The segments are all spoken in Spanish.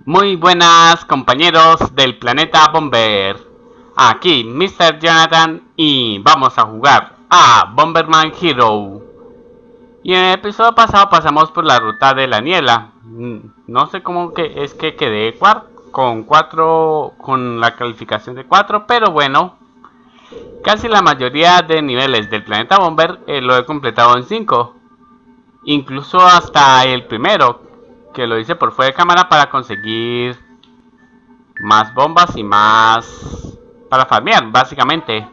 Muy buenas compañeros del planeta Bomber. Aquí Mr. Jonathan y vamos a jugar a Bomberman Hero. Y en el episodio pasado pasamos por la ruta de la niebla. No sé cómo que es que quedé con 4 con la calificación de 4, pero bueno, casi la mayoría de niveles del planeta Bomber lo he completado en 5. Incluso hasta el primero, que lo hice por fuera de cámara para conseguir más bombas y más para farmear, básicamente.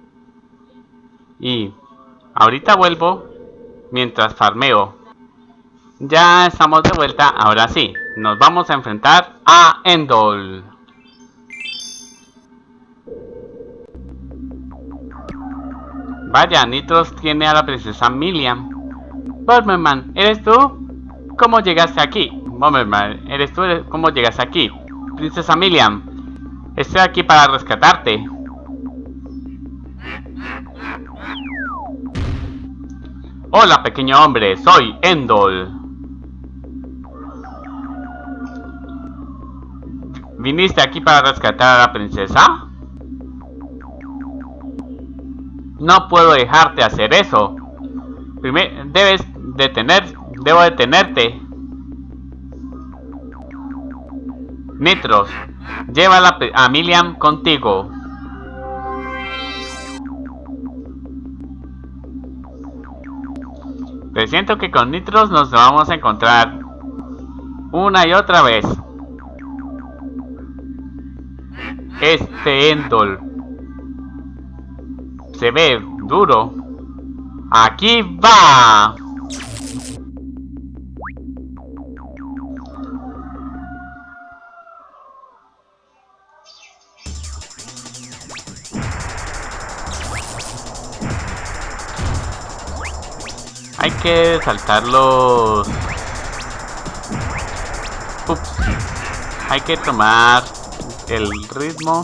Y ahorita vuelvo mientras farmeo. Ya estamos de vuelta, ahora sí. Nos vamos a enfrentar a Endol. Vaya, Nitros tiene a la princesa Milliam. Bomberman, ¿eres tú? ¿Cómo llegaste aquí? Bomberman, ¿eres tú? ¿Cómo llegaste aquí? Princesa Milliam, estoy aquí para rescatarte. Hola, pequeño hombre, soy Endol. ¿Viniste aquí para rescatar a la princesa? No puedo dejarte hacer eso. Primero debo detenerte. Nitros, llévala a Milliam contigo. Presiento que con Nitros nos vamos a encontrar una y otra vez. Este Endol se ve duro. ¡Aquí va! Hay que saltar los... Ups. Hay que tomar el ritmo.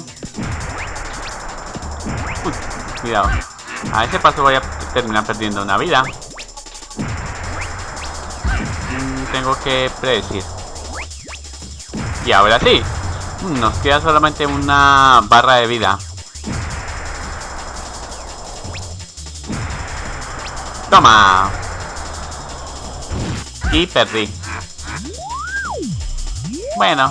Uy, cuidado. A ese paso voy a terminar perdiendo una vida. Tengo que predecir. Y ahora sí. Nos queda solamente una barra de vida. Toma. Y perdí. Bueno.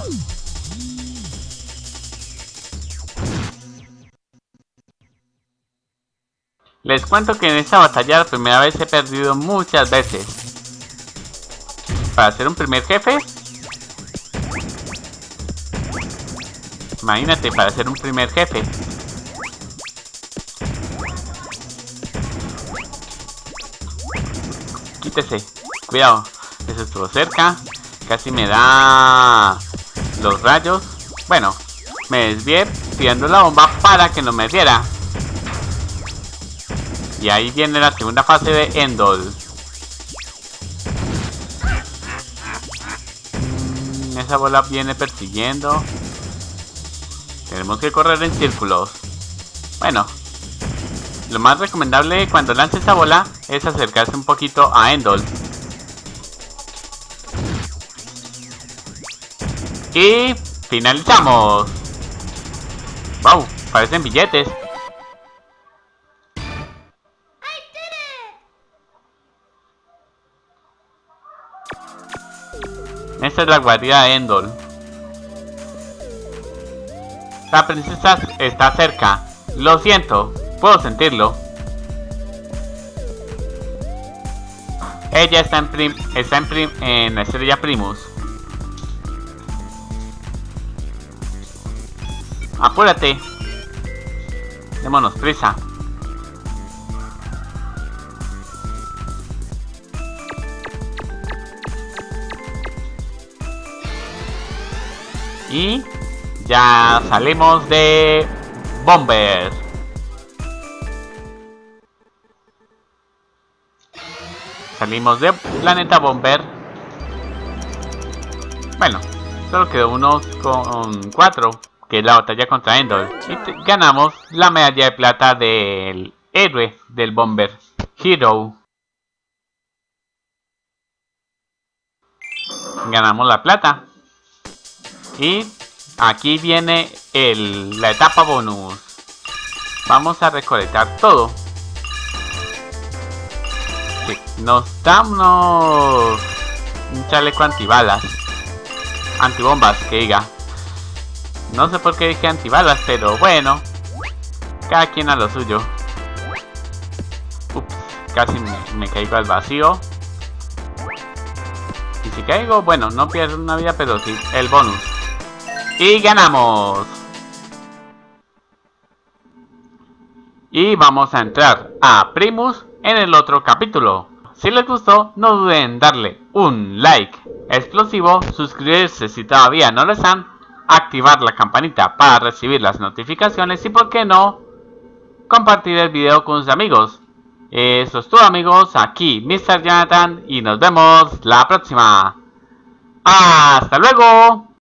Les cuento que en esta batalla la primera vez he perdido muchas veces. Para ser un primer jefe. Imagínate, para ser un primer jefe. Quítese. Cuidado. Eso estuvo cerca. Casi me da los rayos. Bueno, me desvié tirando la bomba para que no me diera. Y ahí viene la segunda fase de Endol. Esa bola viene persiguiendo. Tenemos que correr en círculos. Bueno, lo más recomendable cuando lance esta bola es acercarse un poquito a Endol. Y finalizamos. Wow, parecen billetes. Esta es la guarida de Endol. La princesa está cerca. Lo siento, puedo sentirlo. Ella está en la estrella Primus. Apúrate. Démonos prisa. Y ya salimos de Bomber. Salimos de planeta Bomber. Bueno, solo quedó uno con 4, que es la batalla contra Endol. Y ganamos la medalla de plata del héroe del Bomber Hero. Ganamos la plata. Y aquí viene la etapa bonus. Vamos a recolectar todo. Sí, nos da un chaleco antibalas. Antibombas, que diga. No sé por qué dije antibalas, pero bueno. Cada quien a lo suyo. Ups, casi me caigo al vacío. Y si caigo, bueno, no pierdo una vida, pero sí el bonus. Y ganamos. Y vamos a entrar a Primus en el otro capítulo. Si les gustó, no duden en darle un like explosivo, suscribirse si todavía no lo están, activar la campanita para recibir las notificaciones y, por qué no, compartir el video con sus amigos. Eso es todo, amigos. Aquí Mr. Jonathan y nos vemos la próxima. ¡Hasta luego!